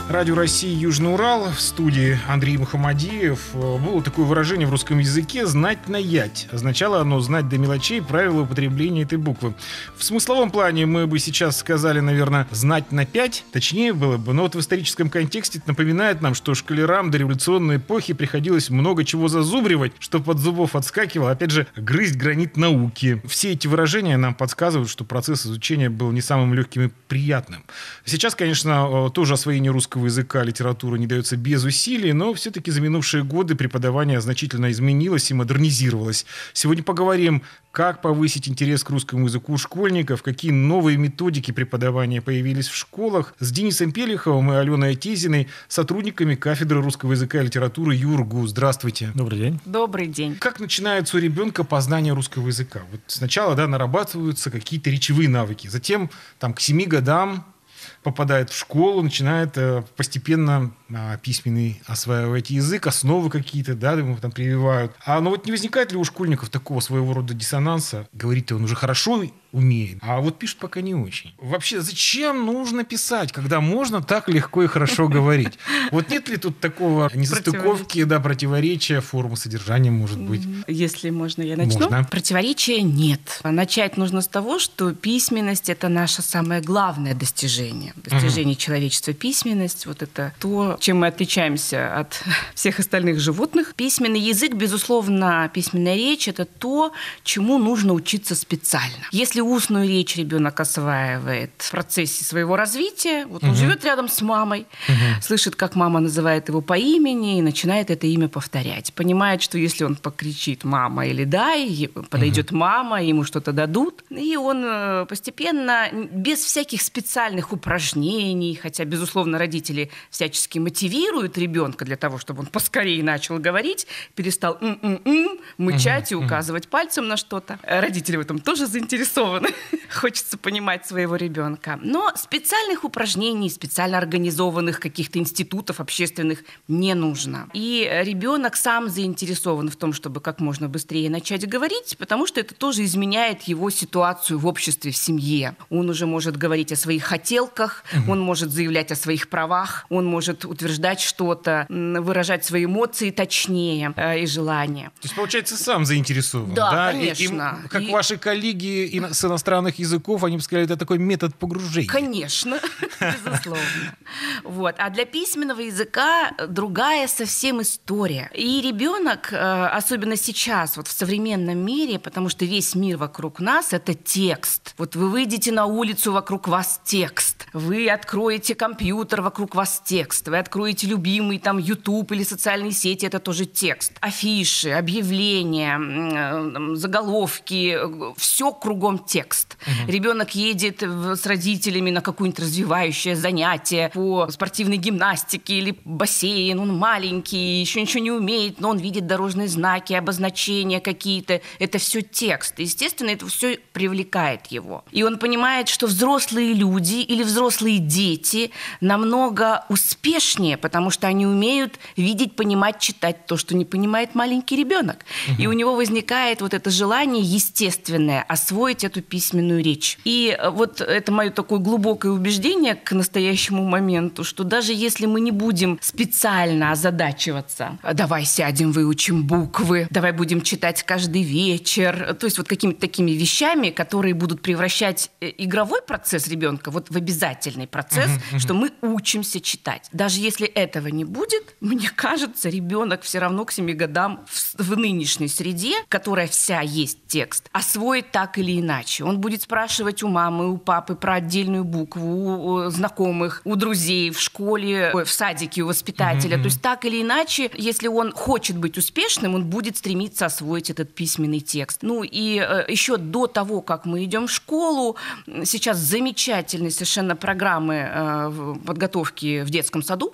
Радио России Южный Урал, в студии Андрей Мухамадиев. Было такое выражение в русском языке «знать наять». Означало оно знать до мелочей правила употребления этой буквы. В смысловом плане мы бы сейчас сказали, наверное, знать на 5, точнее было бы. Но вот в историческом контексте это напоминает нам, что школярам до революционной эпохи приходилось много чего зазубривать, что под зубов отскакивало, опять же, грызть гранит науки. Все эти выражения нам подсказывают, что процесс изучения был не самым легким и приятным. Сейчас, конечно, тоже освоение русского языка, литературы не дается без усилий, но все-таки за минувшие годы преподавание значительно изменилось и модернизировалось. Сегодня поговорим, как повысить интерес к русскому языку у школьников, какие новые методики преподавания появились в школах, с Денисом Пелиховым и Аленой Отезиной, сотрудниками кафедры русского языка и литературы ЮрГУ. Здравствуйте. Добрый день. Добрый день. Как начинается у ребенка познание русского языка? Вот сначала, нарабатываются какие-то речевые навыки, затем к 7 годам попадает в школу, начинает постепенно письменный осваивать язык, основы какие-то, ему там прививают. Но вот не возникает ли у школьников такого своего рода диссонанса? Говорит-то он уже хорошо умеет, а вот пишет пока не очень. Вообще, зачем нужно писать, когда можно так легко и хорошо говорить? Вот нет ли тут такого несостыковки, противоречия, формы содержания, может быть? Если можно, я начну. Можно. Противоречия нет. Начать нужно с того, что письменность – это наше самое главное достижение. Достижение человечества. Письменность – вот это то, чем мы отличаемся от всех остальных животных. Письменный язык, безусловно, письменная речь – это то, чему нужно учиться специально. Если устную речь ребенок осваивает в процессе своего развития, он живет рядом с мамой, слышит, как мама называет его по имени и начинает это имя повторять. Понимает, что если он покричит «мама» или «дай», подойдет мама, ему что-то дадут, и он постепенно, без всяких специальных упражнений, хотя, безусловно, родители всячески мотивируют ребенка для того, чтобы он поскорее начал говорить, перестал мычать и указывать пальцем на что-то. Родители в этом тоже заинтересованы. Хочется понимать своего ребенка. Но специальных упражнений, специально организованных каких-то институтов общественных не нужно. И ребенок сам заинтересован в том, чтобы как можно быстрее начать говорить, потому что это тоже изменяет его ситуацию в обществе, в семье. Он уже может говорить о своих хотелках, он может заявлять о своих правах, он может утверждать что-то, выражать свои эмоции точнее и желания. То есть, получается, сам заинтересован. Да, конечно. Как ваши коллеги с иностранных языков, они бы сказали, это такой метод погружения. Конечно, безусловно. А для письменного языка другая совсем история. И ребенок, особенно сейчас, в современном мире, потому что весь мир вокруг нас – это текст. Вы выйдете на улицу, вокруг вас текст. Вы откроете компьютер, вокруг вас текст. Вы откроете любимый YouTube или социальные сети – это тоже текст. Афиши, объявления, заголовки – все кругом текст. Ребенок едет с родителями на какое-нибудь развивающее занятие по спортивной гимнастике или бассейн. Он маленький, еще ничего не умеет, но он видит дорожные знаки, обозначения какие-то. Это все текст. Естественно, это все привлекает его. И он понимает, что взрослые люди или взрослые дети намного успешнее, потому что они умеют видеть, понимать, читать то, что не понимает маленький ребенок. И у него возникает это желание естественное освоить эту письменную речь. И это мое такое глубокое убеждение к настоящему моменту, что даже если мы не будем специально озадачиваться, давай сядем, выучим буквы, давай будем читать каждый вечер, то есть какими-то такими вещами, которые будут превращать игровой процесс ребенка в обязательный процесс, что мы учимся читать. Даже если этого не будет, мне кажется, ребенок все равно к 7 годам в нынешней среде, которая вся есть текст, освоит так или иначе. Он будет спрашивать у мамы, у папы про отдельную букву, у знакомых, у друзей, в школе, в садике, у воспитателя. То есть так или иначе, если он хочет быть успешным, он будет стремиться освоить этот письменный текст. И еще до того, как мы идем в школу, сейчас замечательные совершенно программы подготовки в детском саду,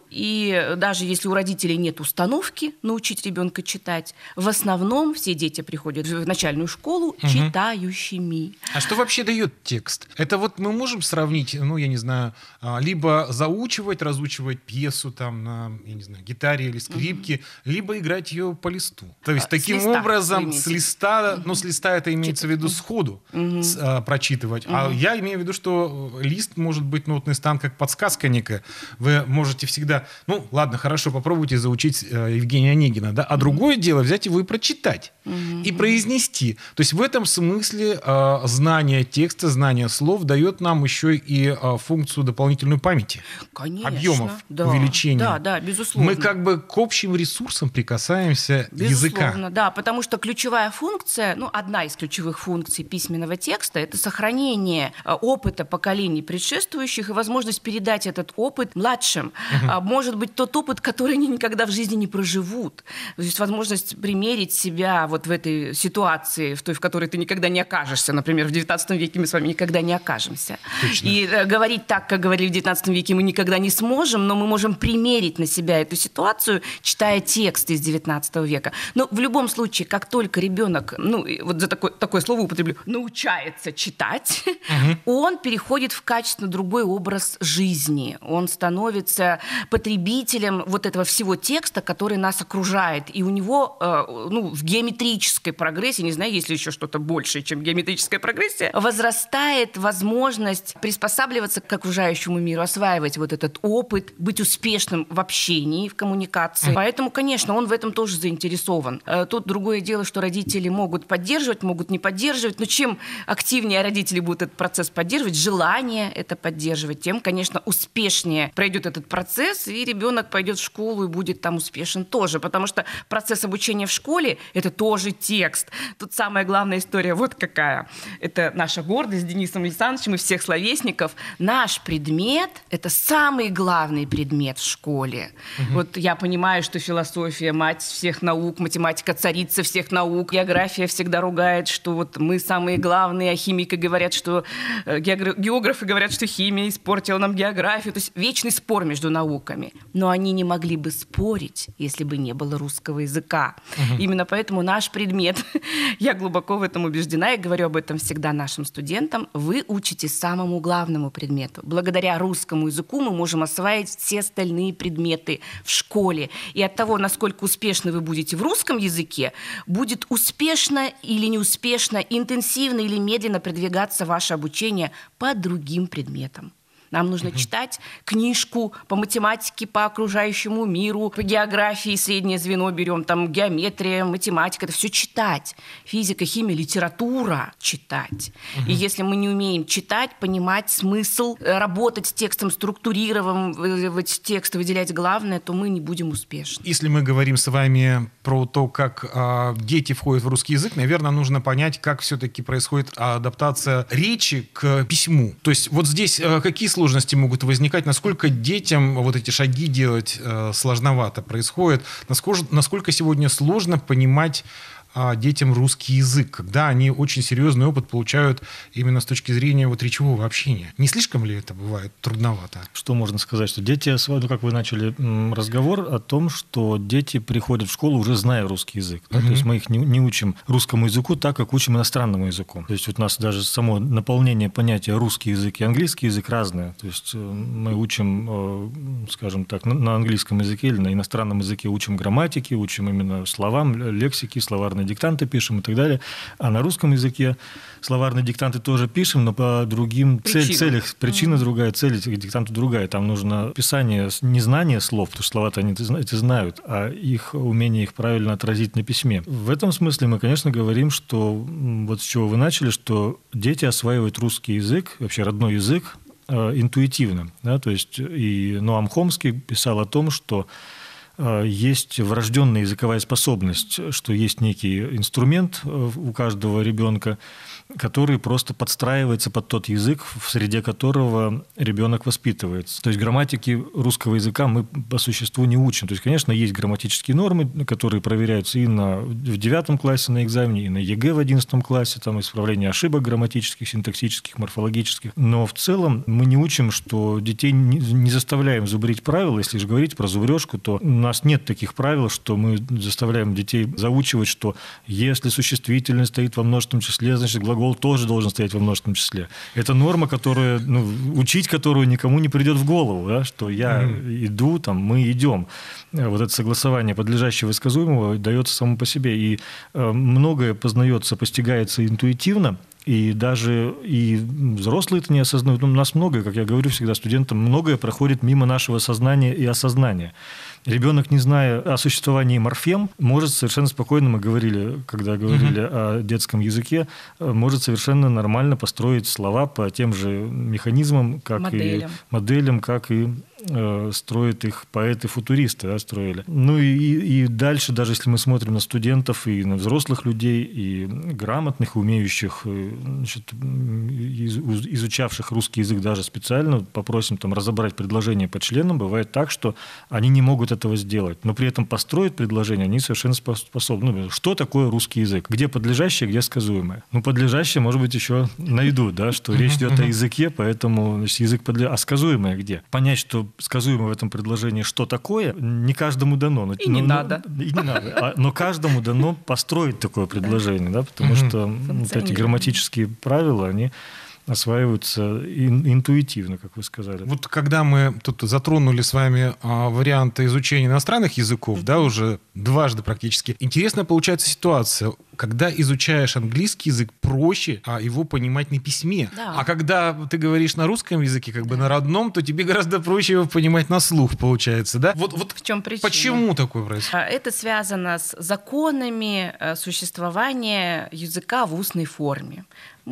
и даже если у родителей нет установки научить ребенка читать, в основном все дети приходят в начальную школу читающими. А что вообще дает текст? Это вот мы можем сравнить, ну, я не знаю, либо заучивать, разучивать пьесу там на, я не знаю, гитаре или скрипке, либо играть ее по листу. То есть таким образом с листа, ну, с листа это имеется в виду сходу прочитывать. А я имею в виду, что лист может быть нотный стан как подсказка некая. Вы можете всегда, ну, ладно, хорошо, попробуйте заучить Евгения Онегина, да, а другое дело взять его и прочитать, и произнести. То есть в этом смысле знание текста, знание слов дает нам еще и функцию дополнительной памяти. Конечно, объемов да, увеличения. Да, безусловно. Мы как бы к общим ресурсам прикасаемся безусловно, языка. Да, потому что ключевая функция, ну, одна из ключевых функций письменного текста – это сохранение опыта поколений предшествующих и возможность передать этот опыт младшим. Может быть, тот опыт, который они никогда в жизни не проживут. То есть возможность примерить себя вот в этой ситуации, в той, в которой ты никогда не окажешься. Например, в XIX веке мы с вами никогда не окажемся. Точно. И говорить так, как говорили в XIX веке, мы никогда не сможем, но мы можем примерить на себя эту ситуацию, читая тексты из XIX века. Но в любом случае, как только ребенок, ну, вот за такое слово употреблю, научается читать, он переходит в качественно другой образ жизни. Он становится потребителем вот этого всего текста, который нас окружает. И у него, ну, в геометрической прогрессии, не знаю, есть ли еще что-то большее, чем геометрическая прогрессия, возрастает возможность приспосабливаться к окружающему миру, осваивать вот этот опыт, быть успешным в общении, в коммуникации. Поэтому, конечно, он в этом тоже заинтересован. Тут другое дело, что родители могут поддерживать, могут не поддерживать, но чем активнее родители будут этот процесс поддерживать, желание это поддерживать, тем, конечно, успешнее пройдет этот процесс, и ребенок пойдет в школу и будет там успешен тоже, потому что процесс обучения в школе – это тоже текст. Тут самая главная история вот какая. Это наша гордость с Денисом Александровичем и всех словесников. Наш предмет – это самый главный предмет в школе. Вот я понимаю, что философия – мать всех наук, математика – царица всех наук, география всегда ругает, что вот мы самые главные, а химики говорят, что географы говорят, что химия испортила нам географию. То есть вечный спор между науками. Но они не могли бы спорить, если бы не было русского языка. Именно поэтому наш предмет, я глубоко в этом убеждена и говорю об этом всегда нашим студентам, вы учитесь самому главному предмету. Благодаря русскому языку мы можем осваивать все остальные предметы в школе. И от того, насколько успешны вы будете в русском языке, будет успешно или неуспешно, интенсивно или медленно продвигаться ваше обучение по другим предметам. Нам нужно читать книжку по математике, по окружающему миру, по географии, среднее звено берем, там геометрия, математика, это все читать. Физика, химия, литература читать. И если мы не умеем читать, понимать смысл, работать с текстом, структурировать текст, выделять главное, то мы не будем успешны. Если мы говорим с вами про то, как дети входят в русский язык, наверное, нужно понять, как все-таки происходит адаптация речи к письму. То есть вот здесь какие сложности могут возникать, насколько детям вот эти шаги делать сложновато происходит, насколько сегодня сложно понимать детям русский язык, когда они очень серьезный опыт получают именно с точки зрения вот речевого общения. Не слишком ли это бывает трудновато? Что можно сказать? Что дети, ну, как вы начали разговор о том, что дети приходят в школу, уже зная русский язык. Да? То есть мы их не учим русскому языку так, как учим иностранному языку. То есть вот у нас даже само наполнение понятия русский язык и английский язык разное. То есть мы учим, скажем так, на английском языке или на иностранном языке учим грамматики, учим именно словам, лексики, словарные диктанты пишем и так далее. А на русском языке словарные диктанты тоже пишем, но по другим целям. Причина другая, цель этих диктантов другая. Там нужно писание, не знание слов, потому что слова-то они эти знают, а их умение их правильно отразить на письме. В этом смысле мы, конечно, говорим, что вот с чего вы начали, что дети осваивают русский язык, вообще родной язык, интуитивно. Да? То есть и Ноам Хомский писал о том, что есть врожденная языковая способность, что есть некий инструмент у каждого ребенка, который просто подстраивается под тот язык, в среде которого ребенок воспитывается. То есть грамматики русского языка мы по существу не учим. То есть, конечно, есть грамматические нормы, которые проверяются и в 9 классе на экзамене, и на ЕГЭ в 11 классе, там исправление ошибок грамматических, синтаксических, морфологических. Но в целом мы не учим, что детей не заставляем зубрить правила. Если же говорить про зубрежку, то у нас нет таких правил, что мы заставляем детей заучивать, что если существительное стоит во множественном числе, значит, глагол тоже должен стоять во множественном числе. Это норма, учить которую никому не придет в голову, да, что я иду, мы идем. Вот это согласование подлежащего и сказуемого дается само по себе. И многое познается, постигается интуитивно. И даже и взрослые это не осознают. У нас многое, как я говорю всегда студентам, многое проходит мимо нашего сознания и осознания. Ребенок, не зная о существовании морфем, может совершенно спокойно, мы говорили, когда говорили о детском языке, может совершенно нормально построить слова по тем же механизмам, как и моделям, как и строят их поэты-футуристы, да, строили. Ну и дальше, даже если мы смотрим на студентов и на взрослых людей, и грамотных, умеющих, значит, изучавших русский язык даже специально, попросим разобрать предложение по членам, бывает так, что они не могут этого сделать, но при этом построить предложение они совершенно способны. Что такое русский язык? Где подлежащее, где сказуемое? Подлежащее, может быть, еще найдут, да, что речь идет о языке, поэтому язык подлежащий. А сказуемое где? Понять, что сказуемое в этом предложении что такое, не каждому дано. И не надо. И не надо. Но каждому дано построить такое предложение, да, потому что вот эти грамматические правила, они осваиваются интуитивно, как вы сказали. Вот когда мы тут затронули с вами варианты изучения иностранных языков, да, уже дважды практически, интересная получается ситуация. Когда изучаешь английский язык, проще его понимать на письме. Да. А когда ты говоришь на русском языке, на родном, то тебе гораздо проще его понимать на слух, получается, да? Вот в чем причина? Почему такое происходит? Это связано с законами существования языка в устной форме.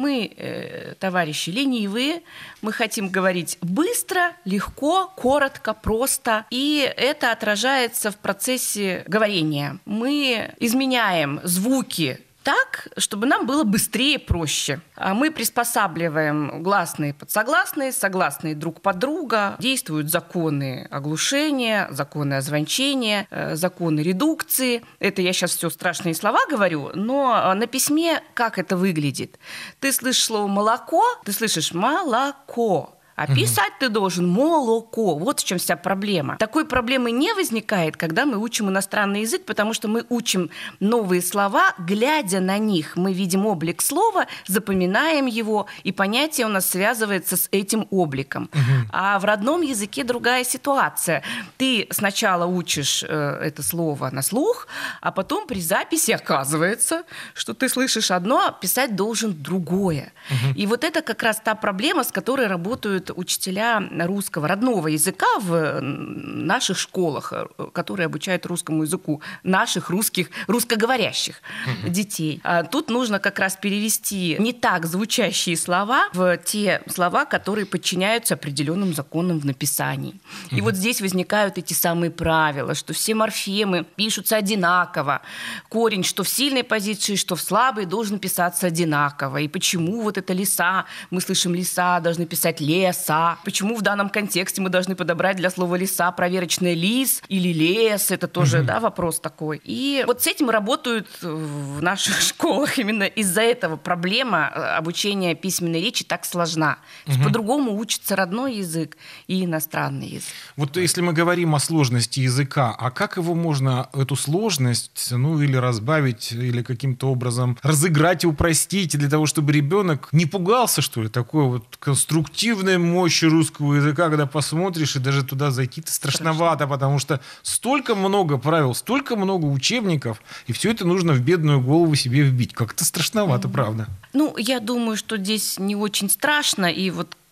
Мы, товарищи, ленивые, мы хотим говорить быстро, легко, коротко, просто, и это отражается в процессе говорения. Мы изменяем звуки так, чтобы нам было быстрее, проще. Мы приспосабливаем гласные под согласные, согласные друг под друга. Действуют законы оглушения, законы озвончения, законы редукции. Это я сейчас все страшные слова говорю, но на письме как это выглядит? Ты слышишь слово «молоко», ты слышишь «молоко». А писать ты должен молоко. Вот в чем вся проблема. Такой проблемы не возникает, когда мы учим иностранный язык, потому что мы учим новые слова, глядя на них. Мы видим облик слова, запоминаем его, и понятие у нас связывается с этим обликом. А в родном языке другая ситуация. Ты сначала учишь это слово на слух, а потом при записи оказывается, что ты слышишь одно, а писать должен другое. И вот это как раз та проблема, с которой работают учителя русского, родного языка в наших школах, которые обучают русскому языку наших русскоговорящих детей. Тут нужно как раз перевести не так звучащие слова в те слова, которые подчиняются определенным законам в написании. И вот здесь возникают эти самые правила, что все морфемы пишутся одинаково. Корень, что в сильной позиции, что в слабой, должен писаться одинаково. И почему вот это леса, мы слышим леса, должны писать лес, почему в данном контексте мы должны подобрать для слова леса проверочное лис или лес, это тоже вопрос такой. И вот с этим работают в наших школах. Именно из-за этого проблема обучения письменной речи так сложна. По-другому учится родной язык и иностранный язык. Вот если мы говорим о сложности языка, а как его можно, эту сложность, или разбавить, или каким-то образом разыграть и упростить для того, чтобы ребенок не пугался, что ли, такой вот конструктивной мощи русского языка, когда посмотришь, и даже туда зайти-то страшновато, потому что столько много правил, столько много учебников, и все это нужно в бедную голову себе вбить. Как-то страшновато, правда. Я думаю, что здесь не очень страшно, и вот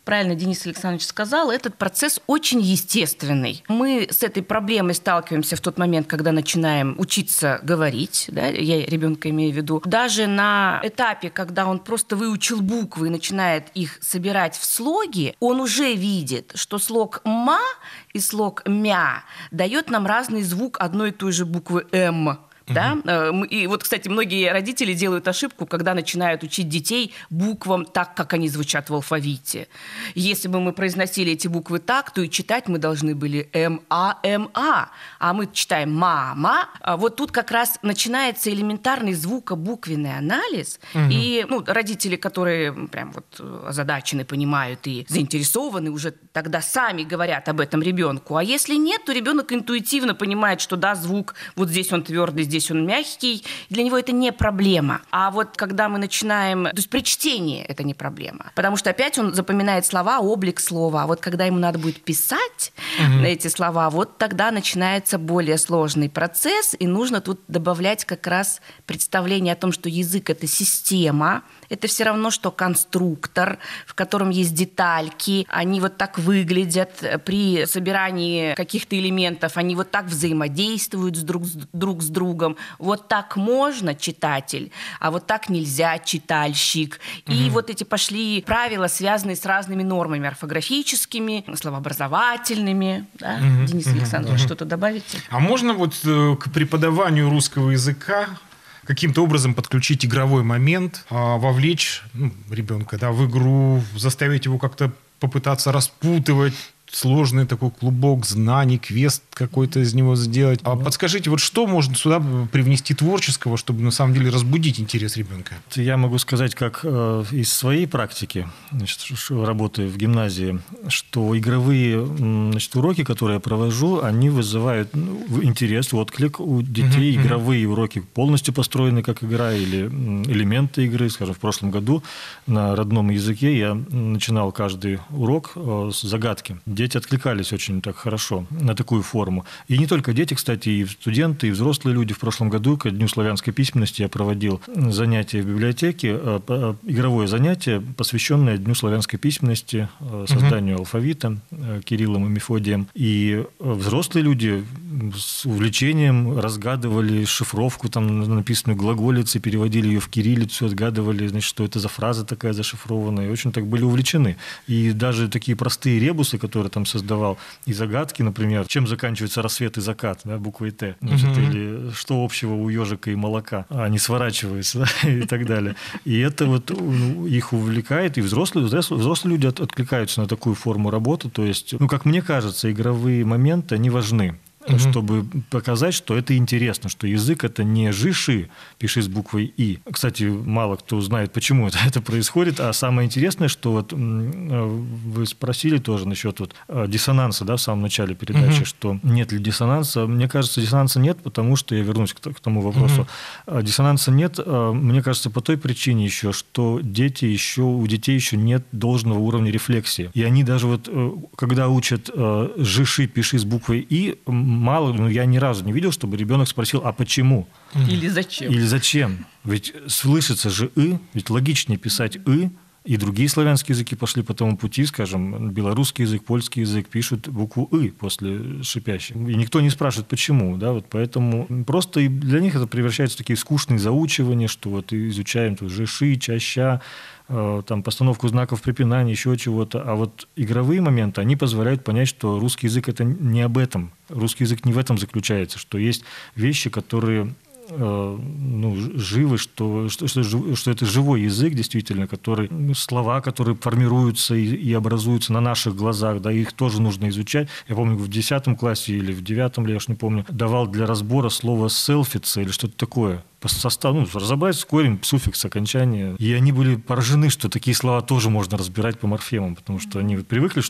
правильно Денис Александрович сказал, этот процесс очень естественный. Мы с этой проблемой сталкиваемся в тот момент, когда начинаем учиться говорить, да, я ребенка имею в виду, даже на этапе, когда он просто выучил буквы и начинает их собирать в слоги, он уже видит, что слог «ма» и слог «мя» дает нам разный звук одной и той же буквы «м». Да? И вот, кстати, многие родители делают ошибку, когда начинают учить детей буквам так, как они звучат в алфавите. Если бы мы произносили эти буквы так, то и читать мы должны были МА, МА, а мы читаем мама. А вот тут как раз начинается элементарный звукобуквенный анализ, и родители, которые прям вот озадачены, понимают и заинтересованы, уже тогда сами говорят об этом ребенку. А если нет, то ребенок интуитивно понимает, что да, звук вот здесь он твердый, здесь он мягкий, для него это не проблема. А вот когда мы начинаем... То есть при чтении это не проблема. Потому что опять он запоминает слова, облик слова. А вот когда ему надо будет писать эти слова, вот тогда начинается более сложный процесс, и нужно тут добавлять как раз представление о том, что язык – это система, это все равно, что конструктор, в котором есть детальки, они вот так выглядят при собирании каких-то элементов, они вот так взаимодействуют друг с другом. Вот так можно, читатель, а вот так нельзя, читальщик. И вот эти пошли правила, связанные с разными нормами орфографическими, словообразовательными. Да? Денис Александрович, что-то добавите? А можно вот к преподаванию русского языка каким-то образом подключить игровой момент, вовлечь ребенка, да, в игру, заставить его как-то попытаться распутывать сложный такой клубок знаний, квест какой-то из него сделать. А подскажите, вот что можно сюда привнести творческого, чтобы на самом деле разбудить интерес ребенка? Я могу сказать, как из своей практики, работы в гимназии, что игровые уроки, которые я провожу, они вызывают интерес, отклик у детей. Игровые уроки полностью построены как игра или элементы игры. Скажем, в прошлом году на родном языке я начинал каждый урок с загадки. Дети откликались очень так хорошо на такую форму. И не только дети, кстати, и студенты, и взрослые люди. В прошлом году к Дню славянской письменности я проводил занятие в библиотеке, игровое занятие, посвященное Дню славянской письменности, созданию алфавита Кириллом и Мефодием. И взрослые люди с увлечением разгадывали шифровку, там написанную глаголицей, переводили ее в кириллицу, отгадывали, значит, что это за фраза такая зашифрованная. И очень так были увлечены. И даже такие простые ребусы, которые там создавал, и загадки, например, чем заканчивается рассвет и закат, да, буквой Т, значит, или что общего у ежика и молока, они сворачиваются, да, и так далее. И это вот их увлекает, и взрослые люди откликаются на такую форму работы, то есть, как мне кажется, игровые моменты, они важны. Чтобы показать, что это интересно, что язык – это не «жиши», пиши с буквой «и». Кстати, мало кто знает, почему это происходит, а самое интересное, что вот вы спросили тоже насчет вот диссонанса, да, в самом начале передачи, что нет ли диссонанса. Мне кажется, диссонанса нет, потому что, я вернусь к тому вопросу, диссонанса нет, мне кажется, по той причине еще, что у детей еще нет должного уровня рефлексии. И они даже вот, когда учат «жиши», пиши с буквой «и», мало, я ни разу не видел, чтобы ребенок спросил, а почему? Или зачем? Или зачем? Ведь слышится же «ы», ведь логичнее писать «ы», и другие славянские языки пошли по тому пути, скажем, белорусский язык, польский язык пишут букву «ы» после шипящей. И никто не спрашивает, почему, да, вот поэтому просто и для них это превращается в такие скучные заучивания, что вот изучаем тут жиши, чаща, там, постановку знаков препинания, еще чего-то. А вот игровые моменты, они позволяют понять, что русский язык – это не об этом. Русский язык не в этом заключается, что есть вещи, которые живы, что это живой язык, действительно, слова, которые формируются и образуются на наших глазах, да, их тоже нужно изучать. Я помню, в 10 классе или в 9, я уж не помню, давал для разбора слово «селфица» или что-то такое. По составу, разобрать корень, суффикс, окончание. И они были поражены, что такие слова тоже можно разбирать по морфемам, потому что они привыкли, что вот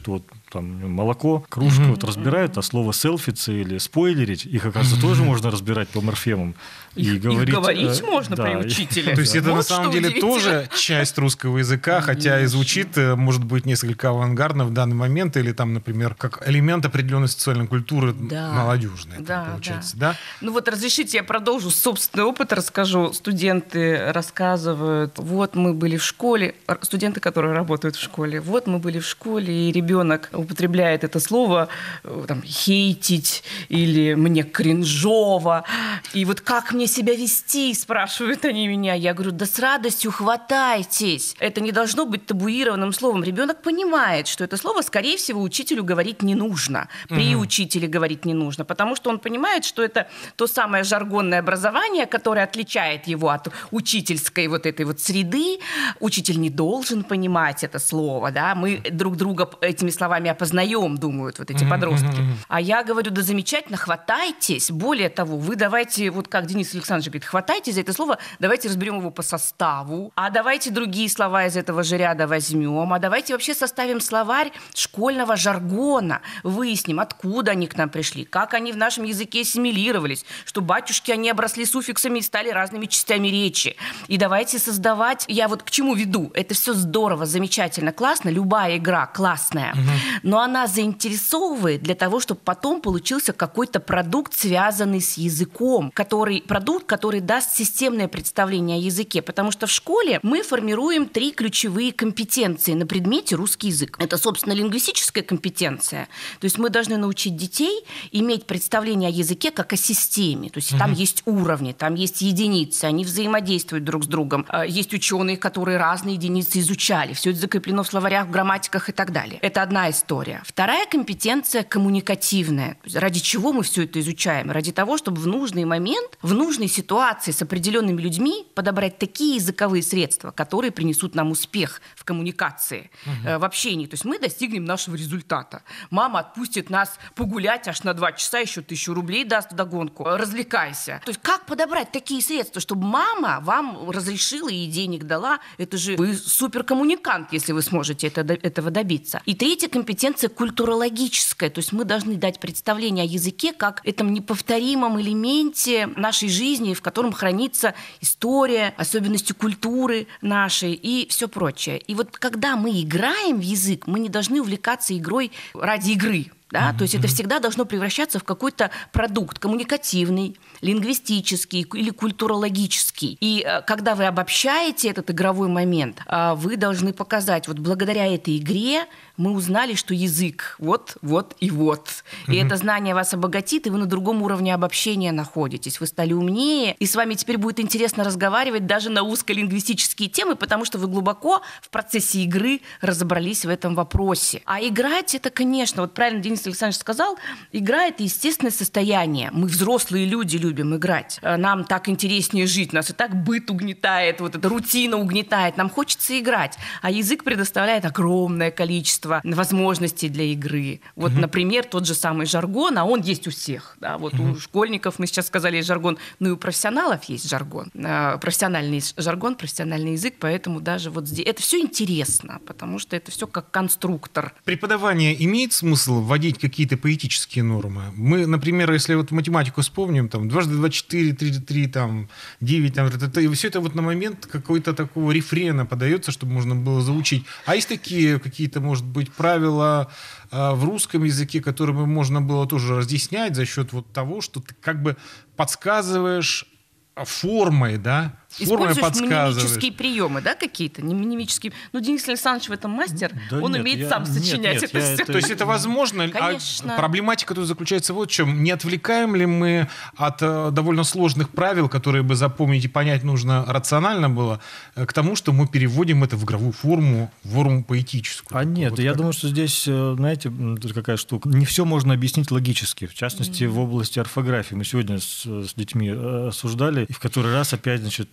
там молоко, кружка, вот разбирают, а слово селфиться или спойлерить, их, оказывается, тоже можно разбирать по морфемам. Их говорить можно при учителе. То есть это на самом деле тоже часть русского языка, хотя и звучит, может быть, несколько авангардно в данный момент, или там, например, как элемент определенной социальной культуры молодежной, получается, да? Ну вот разрешите, я продолжу собственный опыт, расскажу. Студенты рассказывают, вот мы были в школе, студенты, которые работают в школе, вот мы были в школе, и ребенок употребляет это слово, там, хейтить, или мне кринжово, и вот как мне себя вести, спрашивают они меня. Я говорю, да с радостью хватайтесь. Это не должно быть табуированным словом. Ребенок понимает, что это слово, скорее всего, учителю говорить не нужно. При учителе говорить не нужно, потому что он понимает, что это то самое жаргонное образование, которое отличает его от учительской вот этой вот среды. Учитель не должен понимать это слово, да? Мы друг друга этими словами опознаем, думают вот эти подростки. А я говорю, да замечательно, хватайтесь. Более того, вы давайте, вот как Денис Александрович говорит, хватайтесь за это слово, давайте разберем его по составу, а давайте другие слова из этого же ряда возьмем, а давайте вообще составим словарь школьного жаргона, выясним, откуда они к нам пришли, как они в нашем языке ассимилировались, что батюшки, они обросли суффиксами и стали разными частями речи. И давайте создавать, я вот к чему веду, это все здорово, замечательно, классно, любая игра классная, но она заинтересовывает для того, чтобы потом получился какой-то продукт, связанный с языком, продукт, который даст системное представление о языке, потому что в школе мы формируем 3 ключевые компетенции на предмете русский язык. Это, собственно, лингвистическая компетенция, то есть мы должны научить детей иметь представление о языке как о системе, то есть там есть уровни, там есть единицы, они взаимодействуют друг с другом, есть ученые, которые разные единицы изучали, все это закреплено в словарях, в грамматиках и так далее. Это одна история. Вторая компетенция коммуникативная. То есть ради чего мы все это изучаем? Ради того, чтобы в нужный момент, в нужной ситуации с определенными людьми подобрать такие языковые средства, которые принесут нам успех в коммуникации, в общении. То есть мы достигнем нашего результата. Мама отпустит нас погулять аж на 2 часа, еще 1000 рублей даст вдогонку. Развлекайся. То есть как подобрать такие средства, чтобы мама вам разрешила и денег дала? Это же вы суперкоммуникант, если вы сможете этого добиться. И третья компетенция культурологическая. То есть мы должны дать представление о языке как этом неповторимом элементе нашей жизни, в котором хранится история, особенности культуры нашей и все прочее. И вот когда мы играем в язык, мы не должны увлекаться игрой ради игры. Да? То есть это всегда должно превращаться в какой-то продукт коммуникативный, лингвистический или культурологический. И когда вы обобщаете этот игровой момент, вы должны показать, вот благодаря этой игре мы узнали, что язык вот, вот и вот. И это знание вас обогатит, и вы на другом уровне обобщения находитесь. Вы стали умнее, и с вами теперь будет интересно разговаривать даже на узколингвистические темы, потому что вы глубоко в процессе игры разобрались в этом вопросе. А играть это, конечно, вот правильно Денис Александрович сказал, игра – это естественное состояние. Мы, взрослые люди, любим играть. Нам так интереснее жить, нас и так быт угнетает, вот эта рутина угнетает, нам хочется играть. А язык предоставляет огромное количество возможностей для игры. Вот, например, тот же самый жаргон, а он есть у всех. Да? Вот у школьников, мы сейчас сказали, есть жаргон, но и у профессионалов есть жаргон. Профессиональный жаргон, профессиональный язык, поэтому даже вот здесь это все интересно, потому что это все как конструктор. Преподавание имеет смысл вводить какие-то поэтические нормы? Мы, например, если вот математику вспомним, там, 2 × 2 = 4, 3 × 3, там, 9, там, и все это вот на момент какой-то такого рефрена подается, чтобы можно было заучить. А есть такие какие-то, может быть, правила в русском языке, которые можно было тоже разъяснять за счет вот того, что ты как бы подсказываешь формой, да? Формой используешь мимические приемы, да, какие-то? Не мимические. Ну, Денис Александрович в этом мастер, да он умеет сам сочинять это все. То есть это возможно? Конечно. А проблематика тут заключается вот в чем. Не отвлекаем ли мы от довольно сложных правил, которые бы запомнить и понять нужно рационально было, к тому, что мы переводим это в игровую форму, в форму поэтическую? Нет, вот я думаю, что здесь, знаете, тут какая штука. Не все можно объяснить логически. В частности, в области орфографии. Мы сегодня с детьми осуждали, и в который раз опять, значит,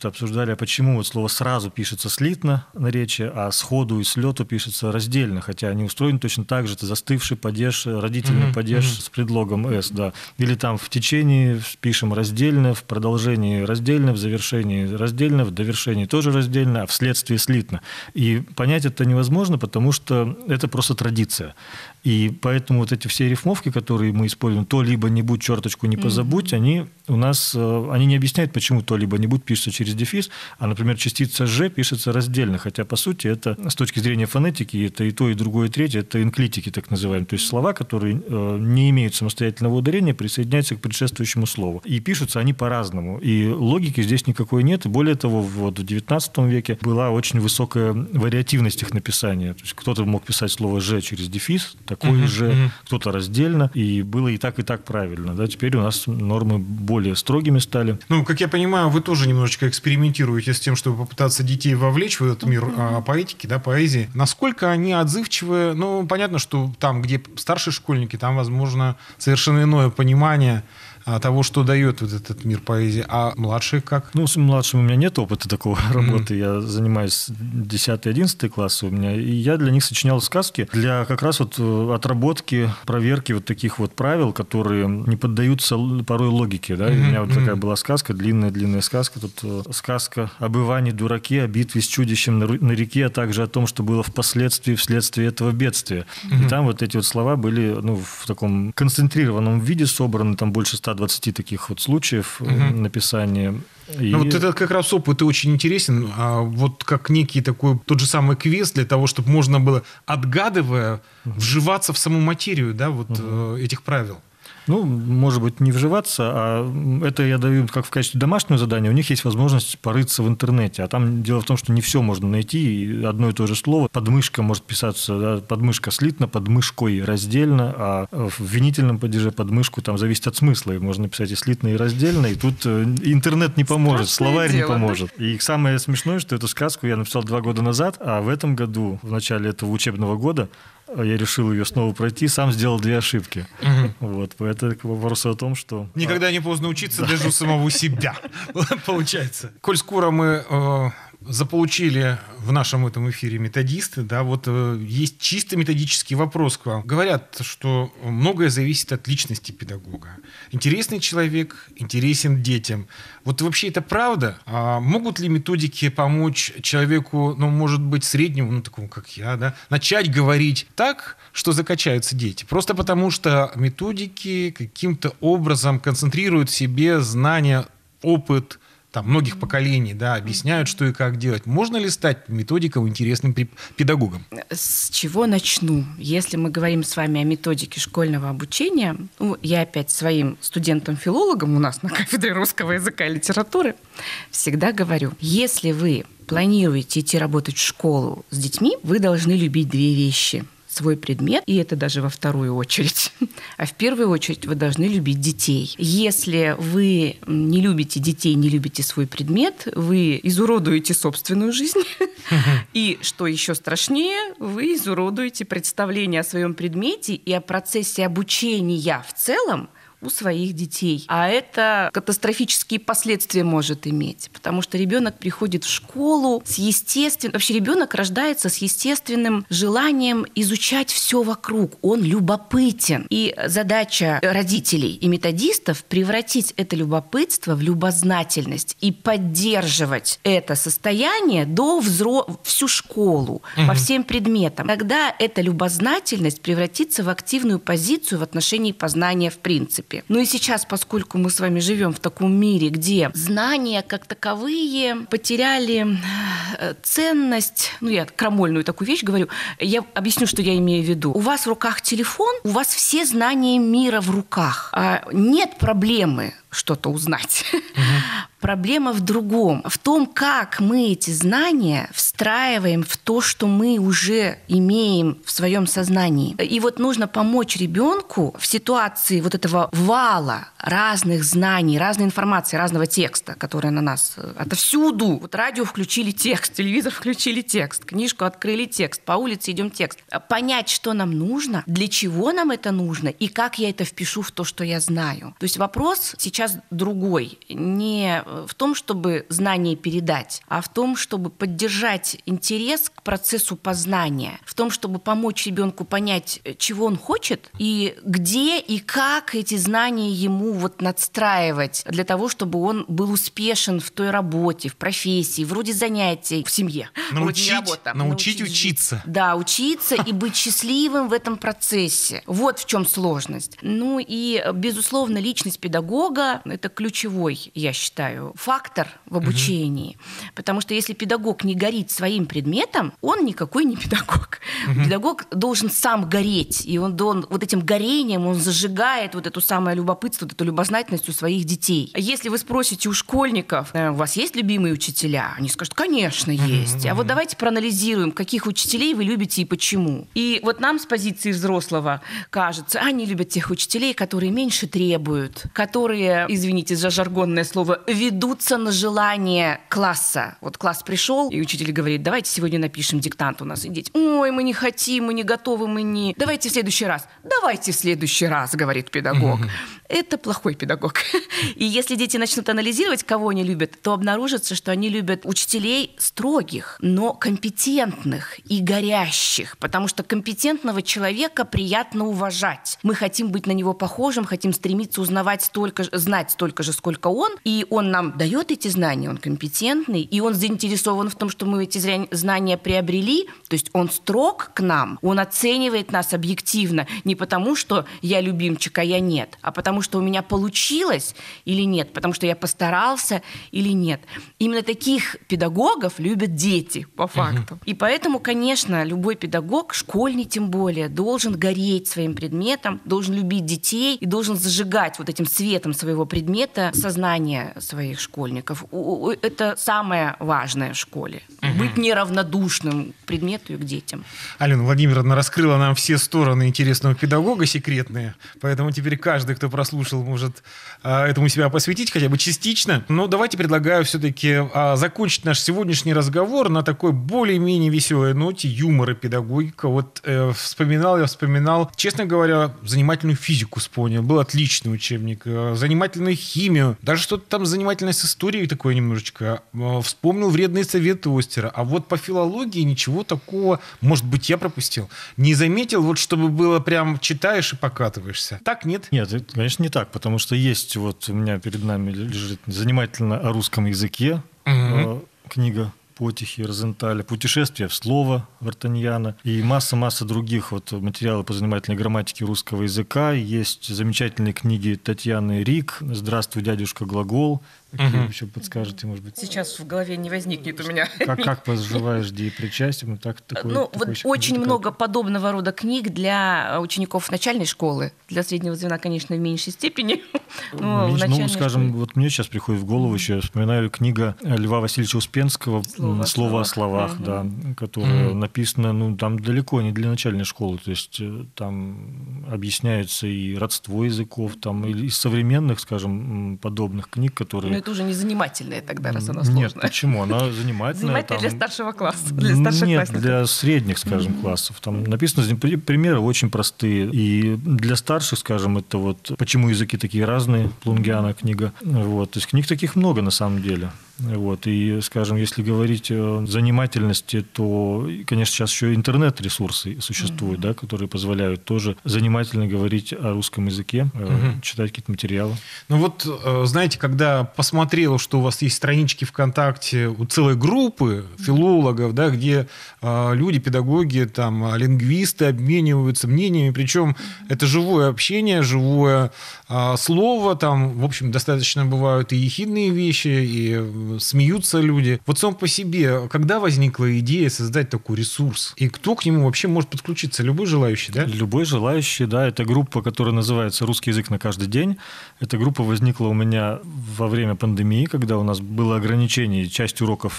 как-то обсуждали, а почему вот слово «сразу» пишется слитно наречие, а «сходу» и «слету» пишется раздельно, хотя они устроены точно так же. Это застывший падеж, родительный падеж с предлогом «с», да. Или там в течение пишем раздельно, в продолжении раздельно, в завершении раздельно, в довершении тоже раздельно, а вследствие слитно. И понять это невозможно, потому что это просто традиция. И поэтому вот эти все рифмовки, которые мы используем, то либо не будь, черточку не позабудь, они у нас, они не объясняют, почему то либо не будь пишется через дефис, а, например, частица «ж» пишется раздельно, хотя, по сути, это с точки зрения фонетики, это и то, и другое, и третье, это энклитики, так называемые, то есть слова, которые не имеют самостоятельного ударения, присоединяются к предшествующему слову. И пишутся они по-разному. И логики здесь никакой нет, и более того, вот в XIX веке была очень высокая вариативность их написания. То есть кто-то мог писать слово «ж» через дефис, такой же, кто-то раздельно, и было и так правильно. Да? Теперь у нас нормы более строгими стали. Ну, как я понимаю, вы тоже немножечко экспериментируете с тем, чтобы попытаться детей вовлечь в этот мир поэтики, да, поэзии. Насколько они отзывчивы? Ну, понятно, что там, где старшие школьники, там, возможно, совершенно иное понимание того, что дает вот этот мир поэзии. А младшие как? Ну, с младшими у меня нет опыта такого работы. Я занимаюсь 10-11 классы у меня. И я для них сочинял сказки для как раз вот отработки, проверки вот таких вот правил, которые не поддаются порой логике. Да? И у меня вот такая была сказка, длинная сказка. Тут сказка об Иване Дураке, о битве с чудищем на реке, а также о том, что было впоследствии вследствие этого бедствия. И там вот эти вот слова были в таком концентрированном виде собраны, там больше 120 таких вот случаев написания. Ну, вот это как раз опыт и очень интересен, вот как некий такой тот же самый квест для того, чтобы можно было, отгадывая, вживаться в саму материю, да, вот этих правил. Ну, может быть, не вживаться, а это я даю как в качестве домашнего задания. У них есть возможность порыться в интернете. А там дело в том, что не все можно найти. И одно и то же слово. Подмышка может писаться, да, подмышка слитно, подмышкой раздельно, а в винительном падеже подмышку там зависит от смысла. И можно писать и слитно, и раздельно. И тут интернет не поможет, словарь не поможет. Да? И самое смешное, что эту сказку я написал 2 года назад, а в этом году, в начале этого учебного года, я решил ее снова пройти, сам сделал 2 ошибки. Вот, это к вопросу о том, что... Никогда не поздно учиться даже у самого себя, получается. Коль скоро мы заполучили в нашем этом эфире методисты, да, вот есть чисто методический вопрос к вам. Говорят, что многое зависит от личности педагога. Интересный человек интересен детям. Вот вообще это правда? А могут ли методики помочь человеку, ну, может быть, среднему, ну, такому, как я, да, начать говорить так, что закачаются дети? Просто потому, что методики каким-то образом концентрируют в себе знания, опыт, там, многих поколений, да, объясняют, что и как делать. Можно ли стать методиком интересным педагогом? С чего начну? Если мы говорим с вами о методике школьного обучения, ну, я опять своим студентам-филологам у нас на кафедре русского языка и литературы всегда говорю, если вы планируете идти работать в школу с детьми, вы должны любить 2 вещи. Свой предмет, и это даже во вторую очередь. А в первую очередь вы должны любить детей. Если вы не любите детей, не любите свой предмет, вы изуродуете собственную жизнь. И, что еще страшнее, вы изуродуете представление о своем предмете и о процессе обучения в целом у своих детей. А это катастрофические последствия может иметь, потому что ребенок приходит в школу с естественным... Вообще ребенок рождается с естественным желанием изучать все вокруг. Он любопытен. И задача родителей и методистов превратить это любопытство в любознательность и поддерживать это состояние до всю школу, по всем предметам. Тогда эта любознательность превратится в активную позицию в отношении познания в принципе. Ну и сейчас, поскольку мы с вами живем в таком мире, где знания как таковые потеряли ценность, ну я крамольную такую вещь говорю, я объясню, что я имею в виду. У вас в руках телефон, у вас все знания мира в руках. Нет проблемы что-то узнать. Проблема в другом, в том, как мы эти знания встраиваем в то, что мы уже имеем в своем сознании. И вот нужно помочь ребенку в ситуации вот этого вала разных знаний, разной информации, разного текста, который на нас отовсюду. Вот радио включили текст, телевизор включили текст, книжку открыли текст, по улице идем текст. Понять, что нам нужно, для чего нам это нужно и как я это впишу в то, что я знаю. То есть вопрос сейчас сейчас другой. Не в том, чтобы знания передать, а в том, чтобы поддержать интерес к процессу познания, в том, чтобы помочь ребенку понять, чего он хочет, и где и как эти знания ему вот надстраивать для того, чтобы он был успешен в той работе, в профессии, вроде занятий, в семье. Научить учиться. Да, учиться и быть счастливым в этом процессе. Вот в чем сложность. Ну и, безусловно, личность педагога – это ключевой, я считаю, фактор в обучении. Потому что если педагог не горит своим предметом, он никакой не педагог. Педагог должен сам гореть, и он вот этим горением он зажигает вот эту самое любопытство, вот эту любознательность у своих детей. Если вы спросите у школьников, у вас есть любимые учителя? Они скажут, конечно, есть. А вот давайте проанализируем, каких учителей вы любите и почему. И вот нам с позиции взрослого кажется, они любят тех учителей, которые меньше требуют, которые, извините за жаргонное слово, ведутся на желание класса. Вот класс пришел, и учитель говорит, давайте сегодня напишем диктант у нас. И дети, ой, мы не хотим, мы не готовы, мы не... Давайте в следующий раз. Давайте в следующий раз, говорит педагог. Это плохой педагог. И если дети начнут анализировать, кого они любят, то обнаружится, что они любят учителей строгих, но компетентных и горящих, потому что компетентного человека приятно уважать. Мы хотим быть на него похожим, хотим стремиться знать столько же, сколько он, и он нам дает эти знания, он компетентный, и он заинтересован в том, что мы эти знания приобрели, то есть он строг к нам, он оценивает нас объективно, не потому, что я любимчик, а я нет, а потому, что у меня получилось или нет, потому что я постарался или нет. Именно таких педагогов любят дети, по факту. И поэтому, конечно, любой педагог, школьный тем более, должен гореть своим предметом, должен любить детей и должен зажигать вот этим светом своего предмета сознание своих школьников. Это самое важное в школе. Быть неравнодушным к предмету и к детям. Алена Владимировна раскрыла нам все стороны интересного педагога секретные, поэтому теперь каждый, кто прослушал, может этому себя посвятить хотя бы частично. Но давайте предлагаю все-таки закончить наш сегодняшний разговор на такой более-менее веселой ноте юмора и педагогика. Вот вспоминал, честно говоря, занимательную физику вспомнил. Был отличный учебник. Занимательную химию. Даже что-то там занимательное с историей такое немножечко. Вспомнил вредные советы Остера. А вот по филологии ничего такого, может быть, я пропустил. Не заметил, вот чтобы было прям читаешь и покатываешься. Так, нет? Нет, это, конечно, не так, потому что есть вот у меня перед нами лежит занимательно о русском языке книга Потихи, Розенталя, «Путешествие в слово» Вартаньяна и масса других вот материалов по занимательной грамматике русского языка. Есть замечательные книги Татьяны Рик «Здравствуй, дядюшка глагол». Какие еще подскажете, может быть? Сейчас в голове не возникнет у меня. Как поживаешь, где и причастием? Очень много подобного рода книг для учеников начальной школы. Для среднего звена, конечно, в меньшей степени. Скажем, вот мне сейчас приходит в голову еще, я вспоминаю книга Льва Васильевича Успенского «Слово о словах», да, которая написана, там далеко не для начальной школы, то есть там объясняется и родство языков, там и из современных, скажем, подобных книг, которые... Это уже не занимательная тогда, раз она сложная. Нет, почему? Она занимательная. Занимательная для старшего класса, для старших Нет, классников. для средних, скажем, классов. Там написаны примеры очень простые. И для старших, скажем, это вот «Почему языки такие разные», Плунгиана книга. Вот. То есть книг таких много на самом деле. Вот. И, скажем, если говорить о занимательности, то, конечно, сейчас еще интернет-ресурсы существуют, да, которые позволяют тоже занимательно говорить о русском языке, читать какие-то материалы. Ну вот, знаете, когда посмотрел, что у вас есть странички ВКонтакте у целой группы филологов, да, где люди, педагоги, там, лингвисты обмениваются мнениями, причем это живое общение, живое слово, там, в общем, достаточно бывают и ехидные вещи, и смеются люди. Вот сам по себе, когда возникла идея создать такой ресурс? И кто к нему вообще может подключиться? Любой желающий, да? Любой желающий, да. Это группа, которая называется «Русский язык на каждый день». Эта группа возникла у меня во время пандемии, когда у нас было ограничение. Часть уроков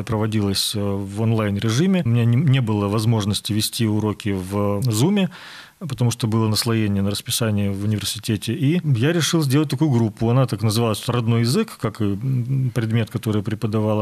проводилась в онлайн-режиме. У меня не было возможности вести уроки в Zoom. потому что было наслоение на расписание в университете. И я решил сделать такую группу. Она так называлась «Родной язык», как и предмет, который я преподавал. А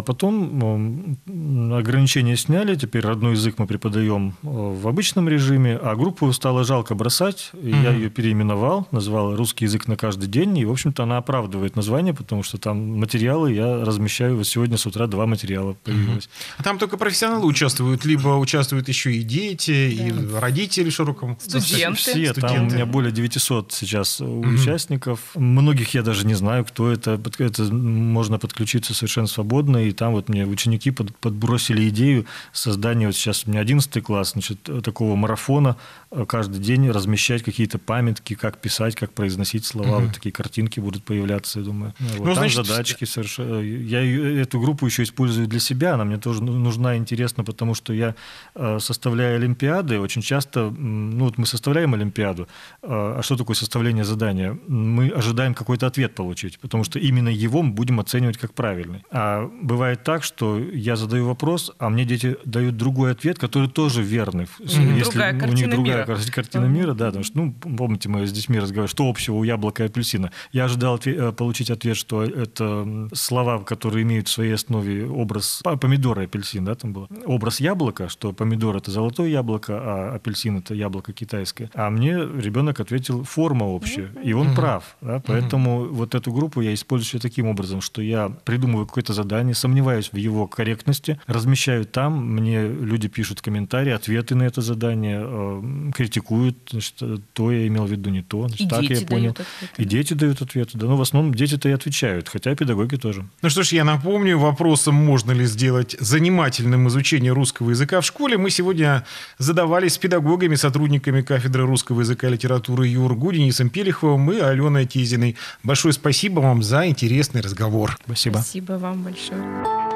потом ограничения сняли. Теперь родной язык мы преподаем в обычном режиме, а группу стало жалко бросать. И я ее переименовал, назвал «Русский язык на каждый день». И, в общем-то, она оправдывает название, потому что там материалы я размещаю. Вот сегодня с утра 2 материала появилось. А там только профессионалы участвуют, либо участвуют еще и дети, и родители в широком... Студенты. Все. Там у меня более 900 сейчас участников. Многих я даже не знаю, кто это. Это можно подключиться совершенно свободно. И там вот мне ученики подбросили идею создания, вот сейчас у меня 11 класс, значит, такого марафона, каждый день размещать какие-то памятки, как писать, как произносить слова. Вот такие картинки будут появляться, я думаю. Вот там значит, задачки совершенно. Я эту группу еще использую для себя. Она мне тоже нужна и интересна, потому что я составляю олимпиады. Очень часто, вот мы составляем олимпиаду. А что такое составление задания? Мы ожидаем какой-то ответ получить, потому что именно его мы будем оценивать как правильный. А бывает так, что я задаю вопрос, а мне дети дают другой ответ, который тоже верный. Если у них другая картина мира, да, потому что, помните, мы с детьми разговаривали, что общего у яблока и апельсина. Я ожидал получить ответ, что это слова, которые имеют в своей основе образ помидора и апельсин, да, там было. Образ яблока, что помидор – это золотое яблоко, а апельсин – это яблоко китайское. А мне ребенок ответил форма общая, и он прав. Да, поэтому вот эту группу я использую таким образом, что я придумываю какое-то задание, сомневаюсь в его корректности, размещаю там, мне люди пишут комментарии, ответы на это задание, критикуют, значит, то я имел в виду, не то. Значит, так я понял. И дети дают ответы. Да, в основном дети-то и отвечают, хотя педагоги тоже. Ну что ж, я напомню, вопросом, можно ли сделать занимательным изучение русского языка в школе, мы сегодня задавались с педагогами, сотрудниками кафедры русского языка и литературы ЮрГУ Денисом Пелиховым и Аленой Тизиной. Большое спасибо вам за интересный разговор. Спасибо. Спасибо вам большое.